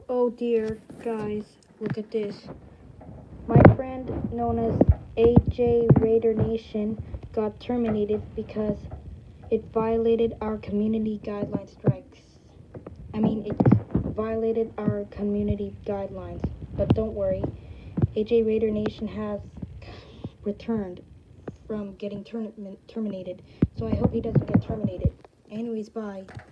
Oh dear, guys, look at this. My friend known as AJ Raider Nation got terminated because it violated our community guidelines strikes. It violated our community guidelines. But don't worry, AJ Raider Nation has returned from getting terminated. So I hope he doesn't get terminated. Anyways, bye.